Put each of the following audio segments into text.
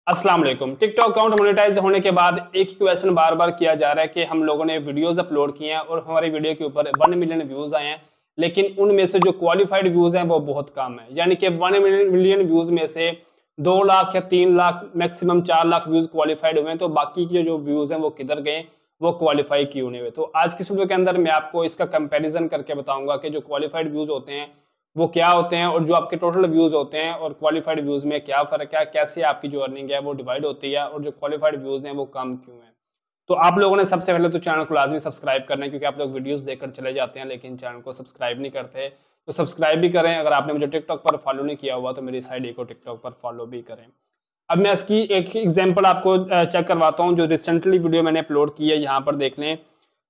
अस्सलाम वालेकुम। TikTok account monetise होने के बाद एक ही क्वेश्चन बार बार किया जा रहा है कि हम लोगों ने वीडियोस अपलोड किए हैं और हमारी वीडियो के ऊपर 1 मिलियन व्यूज आए हैं, लेकिन उनमें से जो क्वालिफाइड व्यूज हैं वो बहुत कम है। यानी कि 1 मिलियन व्यूज में से 2 लाख या 3 lakh maximum 4 lakh views qualified हुए हैं, तो बाकी के जो व्यूज हैं वो किधर गए, वो क्वालिफाई क्यों नहीं हुए। तो आज की वीडियो के अंदर मैं आपको इसका कंपेरिजन करके बताऊंगा कि जो क्वालिफाइड व्यूज होते हैं वो क्या होते हैं और जो आपके टोटल व्यूज होते हैं और क्वालिफाइड व्यूज में क्या फर्क है, कैसे आपकी जो अर्निंग है वो डिवाइड होती है और जो क्वालिफाइड व्यूज हैं वो कम क्यों है। तो आप लोगों ने सबसे पहले तो चैनल को लाजमी सब्सक्राइब करना है, क्योंकि आप लोग वीडियोस देखकर चले जाते हैं लेकिन चैनल को सब्सक्राइब नहीं करते। तो सब्सक्राइब भी करें। अगर आपने मुझे टिकटॉक पर फॉलो नहीं किया हुआ तो मेरी इस आईडी को टिकटॉक पर फॉलो भी करें। अब मैं इसकी एक एग्जाम्पल आपको चेक करवाता हूँ। जो रिसेंटली वीडियो मैंने अपलोड की है, यहाँ पर देख लें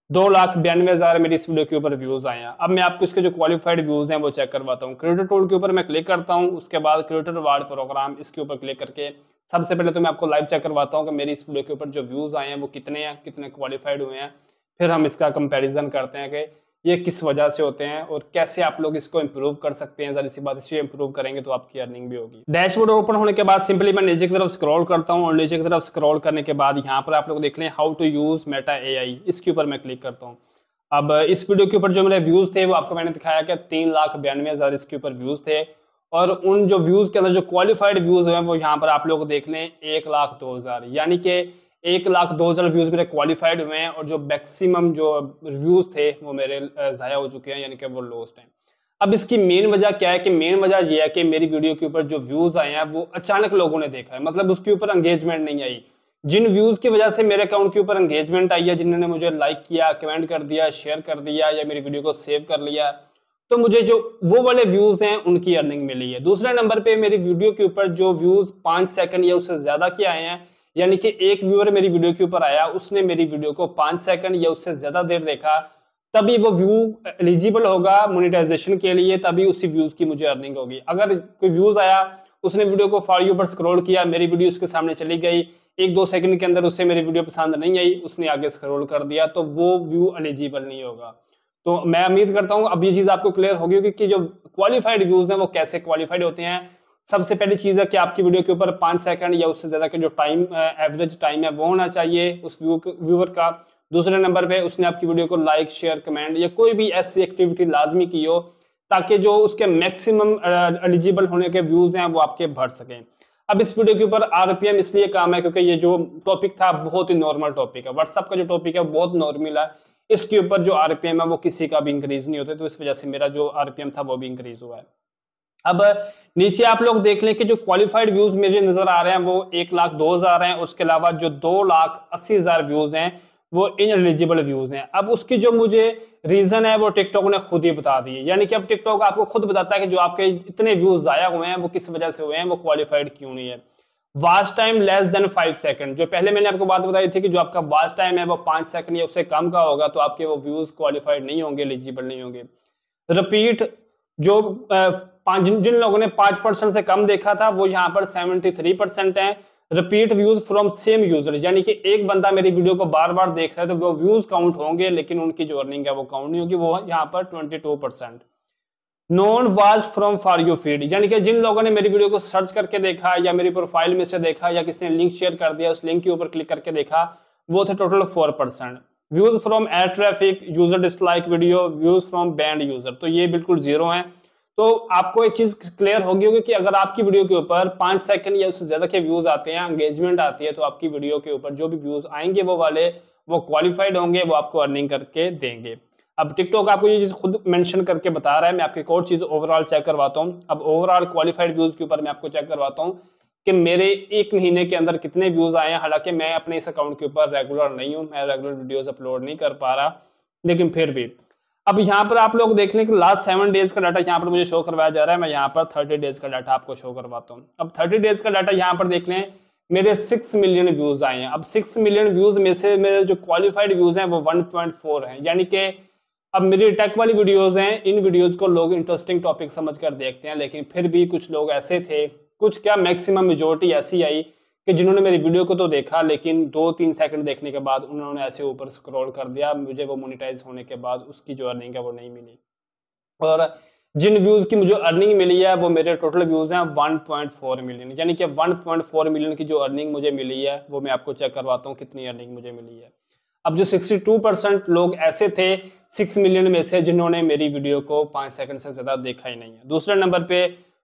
2,92,000 मेरी इस वीडियो के ऊपर व्यूज आए हैं। अब मैं आपको इसके जो क्वालिफाइड व्यूज हैं वो चेक करवाता हूँ। क्रिएटर टूल के ऊपर मैं क्लिक करता हूँ, उसके बाद क्रिएटर रिवार्ड प्रोग्राम इसके ऊपर क्लिक करके सबसे पहले तो मैं आपको लाइव चेक करवाता हूँ कि मेरी इस वीडियो के ऊपर जो व्यूज आए हैं वो कितने हैं, कितने क्वालिफाइड हुए हैं। फिर हम इसका कंपेरिजन करते हैं कि ये किस वजह से होते हैं और कैसे आप लोग इसको इंप्रूव कर सकते हैं। जरा सी बात, इसे इंप्रूव करेंगे तो आपकी अर्निंग भी होगी। डैशबोर्ड ओपन होने के बाद सिंपली मैं नीचे की तरफ स्क्रॉल करता हूँ और नीचे की तरफ स्क्रॉल करने के बाद यहाँ पर आप लोग देख लें how to use Meta AI, इसके ऊपर मैं क्लिक करता हूँ। अब इस वीडियो के ऊपर जो मेरे व्यूज थे वो आपको मैंने दिखाया कि 3,92,000 इसके ऊपर व्यूज थे, और उन जो व्यूज के अंदर जो क्वालिफाइड व्यूज हुए हैं वो यहाँ पर आप लोग देख लें 1,02,000, यानी कि 1,02,000 व्यूज मेरे क्वालिफाइड हुए हैं और जो मैक्सिमम जो व्यूज थे वो मेरे ज़ाया हो चुके हैं, यानी कि वो लॉस्ट हैं। अब इसकी मेन वजह क्या है कि मेन वजह ये है कि मेरी वीडियो के ऊपर जो व्यूज आए हैं वो अचानक लोगों ने देखा है, मतलब उसके ऊपर एंगेजमेंट नहीं आई। जिन व्यूज की वजह से मेरे अकाउंट के ऊपर एंगेजमेंट आई है, जिन्होंने मुझे लाइक किया, कमेंट कर दिया, शेयर कर दिया या मेरी वीडियो को सेव कर लिया, तो मुझे जो वो वाले व्यूज हैं उनकी अर्निंग मिली है। दूसरे नंबर पे मेरी वीडियो के ऊपर जो व्यूज 5 सेकंड या उससे ज्यादा के आए हैं, यानी कि एक व्यूअर मेरी वीडियो के ऊपर आया, उसने मेरी वीडियो को 5 सेकंड या उससे ज्यादा देर देखा, तभी वो व्यू एलिजिबल होगा मोनेटाइजेशन के लिए, तभी उसी व्यूज की मुझे अर्निंग होगी। अगर कोई व्यूज आया, उसने वीडियो को फॉर यू पर स्क्रॉल किया, मेरी वीडियो उसके सामने चली गई, 1-2 सेकंड के अंदर उससे मेरी वीडियो पसंद नहीं आई, उसने आगे स्क्रॉल कर दिया, तो वो व्यू एलिजिबल नहीं होगा। तो मैं उम्मीद करता हूं अब ये चीज आपको क्लियर होगी होगी कि जो क्वालिफाइड व्यूज हैं वो कैसे क्वालिफाइड होते हैं। सबसे पहली चीज है कि आपकी वीडियो के ऊपर 5 सेकंड या उससे ज्यादा का जो टाइम एवरेज टाइम है वो होना चाहिए उस व्यूअर का। दूसरे नंबर पे उसने आपकी वीडियो को लाइक, शेयर, कमेंट या कोई भी ऐसी एक्टिविटी लाजमी की हो ताकि जो उसके मैक्सिमम एलिजिबल होने के व्यूज हैं वो आपके बढ़ सकें। अब इस वीडियो के ऊपर आरपीएम इसलिए कम है क्योंकि ये जो टॉपिक था बहुत ही नॉर्मल टॉपिक है। व्हाट्सएप का जो टॉपिक है बहुत नॉर्मल है, इसके ऊपर जो आरपीएम है वो किसी का भी इंक्रीज नहीं होता, तो इस वजह से मेरा जो आरपीएम था वो भी इंक्रीज हुआ है। अब नीचे आप लोग देख लें कि जो क्वालिफाइड व्यूज मेरे नजर आ रहे हैं वो 1,02,000 हैं, उसके अलावा जो 2,80,000 व्यूज हैं वो इनएलिजिबल व्यूज हैं। अब उसकी जो मुझे रीजन है वो टिकटॉक ने खुद ही बता दी है, यानी कि अब टिकटॉक आपको खुद बताता है कि जो आपके इतने व्यूज जाया हुए हैं वो किस वजह से हुए हैं, वो क्वालिफाइड क्यों नहीं है। Watch time less than 5 second, जो पहले मैंने आपको बात बताई थी कि जो आपका वॉच टाइम है वो 5 सेकंड या उससे कम का होगा तो आपके वो व्यूज क्वालिफाइड नहीं होंगे, एलिजिबल नहीं होंगे। रिपीट, जो जिन लोगों ने 5% से कम देखा था वो यहाँ पर 73% है। Repeat views from same user, यानी कि एक बंदा मेरी वीडियो को बार बार देख रहा है तो वो व्यूज काउंट होंगे लेकिन उनकी जो अर्निंग है वो काउंट नहीं होगी, वो यहाँ पर 22%। Non watched from for you feed, यानी कि जिन लोगों ने मेरी वीडियो को सर्च करके देखा या मेरी प्रोफाइल में से देखा या किसी ने लिंक शेयर कर दिया, उस लिंक के ऊपर क्लिक करके देखा, वो थे total 4%। Views from ad traffic, user dislike video, views from banned user, तो ये बिल्कुल जीरो हैं। तो आपको एक चीज क्लियर होगी कि अगर आपकी वीडियो के ऊपर 5 सेकंड या उससे ज्यादा के व्यूज आते हैं, एंगेजमेंट आती है, तो आपकी वीडियो के ऊपर जो भी व्यूज आएंगे वो वाले वो क्वालिफाइड होंगे, वो आपको अर्निंग करके देंगे। अब टिकटॉक आपको ये चीज खुद मेंशन करके बता रहा है। मैं आपको एक और चीज ओवरऑल चेक करवाता हूँ। अब ओवरऑल क्वालिफाइड व्यूज के ऊपर मैं आपको चेक करवाता हूँ कि मेरे 1 महीने के अंदर कितने व्यूज आए हैं। हालांकि मैं अपने इस अकाउंट के ऊपर रेगुलर नहीं हूँ, मैं रेगुलर वीडियोज अपलोड नहीं कर पा रहा, लेकिन फिर भी अब यहाँ पर आप लोग देख लें कि लास्ट 7 डेज का डाटा यहाँ पर मुझे शो करवाया जा रहा है। मैं यहाँ पर 30 डेज का डाटा आपको शो करवाता हूँ। अब 30 डेज का डाटा यहाँ पर देख लें, मेरे 6 मिलियन व्यूज आए हैं। अब 6 मिलियन व्यूज में से मेरे जो क्वालिफाइड व्यूज हैं वो 1.4 हैं, यानी कि अब मेरी टेक वाली वीडियोज हैं, इन वीडियोज को लोग इंटरेस्टिंग टॉपिक समझकर देखते हैं, लेकिन फिर भी कुछ लोग ऐसे थे, कुछ क्या मैक्सिमम मेजोरिटी ऐसी आई कि जिन्होंने मेरी वीडियो को तो देखा लेकिन 2-3 सेकंड देखने के बाद उन्होंने ऐसे ऊपर स्क्रॉल कर दिया, मुझे वो मोनेटाइज होने के बाद उसकी जो अर्निंग है वो नहीं मिली। और जिन व्यूज की मुझे अर्निंग मिली है वो मेरे टोटल व्यूज हैं 1.4 मिलियन, यानी कि 1.4 मिलियन की जो अर्निंग मुझे मिली है वो मैं आपको चेक करवाता हूँ कितनी अर्निंग मुझे मिली है। अब जो 62% लोग ऐसे थे 6 मिलियन में से जिन्होंने मेरी वीडियो को 5 सेकंड से ज्यादा देखा ही नहीं है। दूसरे नंबर पे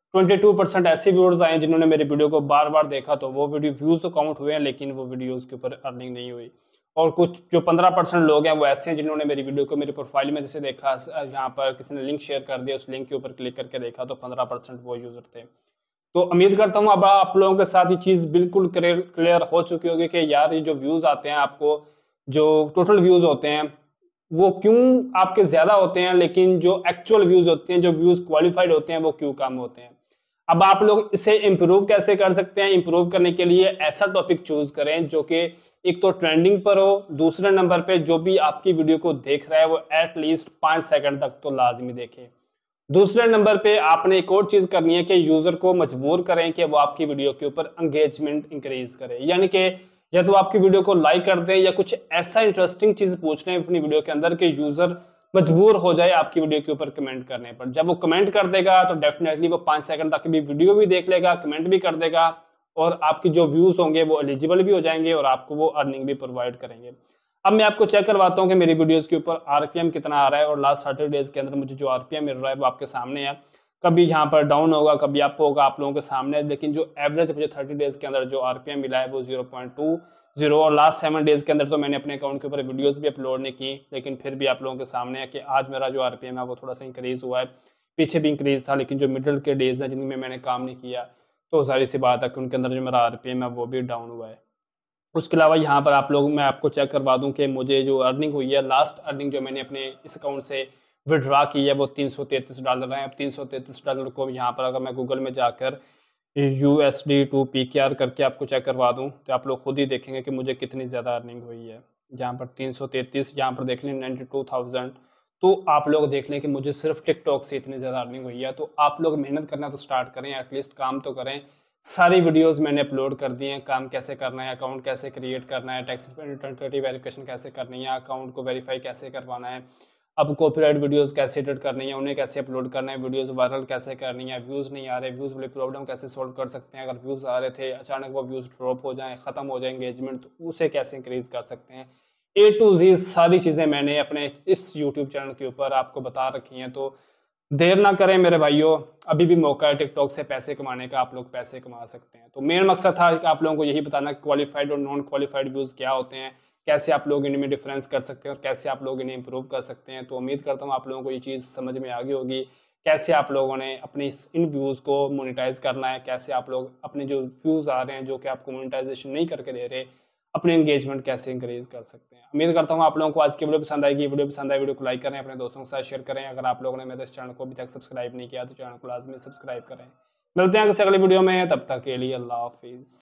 22% ऐसे व्यूअर्स आए जिन्होंने मेरी वीडियो को बार बार देखा, तो वो वीडियो व्यूज तो काउंट हुए हैं लेकिन वो वीडियोज के ऊपर अर्निंग नहीं हुई। और कुछ जो 15% लोग हैं वो ऐसे हैं जिन्होंने मेरी वीडियो को मेरे प्रोफाइल में जैसे देखा, यहाँ पर किसी ने लिंक शेयर कर दिया, उस लिंक के ऊपर क्लिक करके देखा, तो 15% वो यूजर थे। तो उम्मीद करता हूँ अब आप लोगों के साथ ये चीज बिल्कुल क्लियर हो चुकी होगी कि यार ये जो व्यूज आते हैं आपको, जो टोटल व्यूज होते हैं वो क्यों आपके ज्यादा होते हैं, लेकिन जो एक्चुअल व्यूज होते हैं, जो व्यूज क्वालिफाइड होते हैं वो क्यों कम होते हैं। अब आप लोग इसे इंप्रूव कैसे कर सकते हैं? इंप्रूव करने के लिए ऐसा टॉपिक चूज करें जो कि एक तो ट्रेंडिंग पर हो, दूसरे नंबर पे जो भी आपकी वीडियो को देख रहा है वो एटलीस्ट 5 सेकंड तक तो लाजमी देखे। दूसरे नंबर पे आपने एक और चीज करनी है कि यूजर को मजबूर करें कि वो आपकी वीडियो के ऊपर एंगेजमेंट इंक्रीज करे, यानी कि या तो आपकी वीडियो को लाइक कर दें या कुछ ऐसा इंटरेस्टिंग चीज पूछ लें अपनी वीडियो के अंदर कि यूजर मजबूर हो जाए आपकी वीडियो के ऊपर कमेंट करने पर। जब वो कमेंट कर देगा तो डेफिनेटली वो 5 सेकंड तक भी वीडियो भी देख लेगा, कमेंट भी कर देगा, और आपकी जो व्यूज होंगे वो एलिजिबल भी हो जाएंगे और आपको वो अर्निंग भी प्रोवाइड करेंगे। अब मैं आपको चेक करवाता हूँ कि मेरी वीडियोस के ऊपर आरपीएम कितना आ रहा है, और लास्ट 30 डेज के अंदर मुझे जो आरपीएम मिल रहा है वो आपके सामने है। कभी यहाँ पर डाउन होगा, कभी अप होगा, आप लोगों के सामने है, लेकिन जो एवरेज मुझे 30 डेज के अंदर जो आरपीएम मिला है वो 0.20। और लास्ट 7 डेज के अंदर तो मैंने अपने अकाउंट के ऊपर वीडियोस भी अपलोड नहीं की, लेकिन फिर भी आप लोगों के सामने है कि आज मेरा जो आरपीएम है वो थोड़ा सा इंक्रीज हुआ है। पीछे भी इंक्रीज था, लेकिन जो मिडिल के डेज हैं जिनमें मैंने काम नहीं किया, तो जाहिर सी बात है कि उनके अंदर जो मेरा आरपीएम है वो भी डाउन हुआ है। उसके अलावा यहाँ पर आप लोग, मैं आपको चेक करवा दूं कि मुझे जो अर्निंग हुई है, लास्ट अर्निंग जो मैंने अपने इस अकाउंट से विड्रॉ की है वो $333 है। अब $333 को यहाँ पर अगर मैं गूगल में जाकर USD टू PKR करके आपको चेक करवा दूं तो आप लोग खुद ही देखेंगे कि मुझे कितनी ज़्यादा अर्निंग हुई है। यहाँ पर 333, यहाँ पर देख लें 92,000। तो आप लोग देख लें कि मुझे सिर्फ टिकटॉक से इतनी ज़्यादा अर्निंग हुई है। तो आप लोग मेहनत करना तो स्टार्ट करें, एटलीस्ट काम तो करें। सारी वीडियोस मैंने अपलोड कर दी हैं, काम कैसे करना है, अकाउंट कैसे क्रिएट करना है, टैक्स वेरिफिकेशन कैसे करनी है, अकाउंट को वेरीफाई कैसे करवाना है, अब कॉपीराइट वीडियोस कैसे एडिट करनी है, उन्हें कैसे अपलोड करना है, वीडियोस वायरल कैसे करनी है, व्यूज़ नहीं आ रहे, व्यूज़ वाली प्रॉब्लम कैसे सॉल्व कर सकते हैं, अगर व्यूज़ आ रहे थे अचानक वो व्यूज़ ड्रॉप हो जाएं, ख़त्म हो जाए एंगेजमेंट, तो उसे कैसे इंक्रीज़ कर सकते हैं। A to Z सारी चीज़ें मैंने अपने इस यूट्यूब चैनल के ऊपर आपको बता रखी हैं। तो देर ना करें मेरे भाइयों, अभी भी मौका है टिकटॉक से पैसे कमाने का, आप लोग पैसे कमा सकते हैं। तो मेन मकसद था कि आप लोगों को यही बताना कि क्वालिफाइड और नॉन क्वालिफाइड व्यूज़ क्या होते हैं, कैसे आप लोग इनमें डिफरेंस कर सकते हैं और कैसे आप लोग इन्हें इंप्रूव कर सकते हैं। तो उम्मीद करता हूँ आप लोगों को ये चीज़ समझ में आ गई होगी, कैसे आप लोगों ने अपनी इन व्यूज़ को मोनेटाइज करना है, कैसे आप लोग अपने जो व्यूज़ आ रहे हैं जो कि आपको मोनेटाइजेशन नहीं करके दे रहे, अपने एंगेजमेंट कैसे इंक्रीज कर सकते हैं। उम्मीद करता हूँ आप लोगों को आज की वीडियो पसंद आएगी। वीडियो पसंद आए वीडियो को लाइक करें, अपने दोस्तों के साथ शेयर करें। अगर आप लोगों ने मेरे इस चैनल को अभी तक सब्सक्राइब नहीं किया तो चैनल को लाजमी सब्सक्राइब करें। मिलते हैं किसी अगली वीडियो में, तब तक के लिए अल्लाह हाफिज़।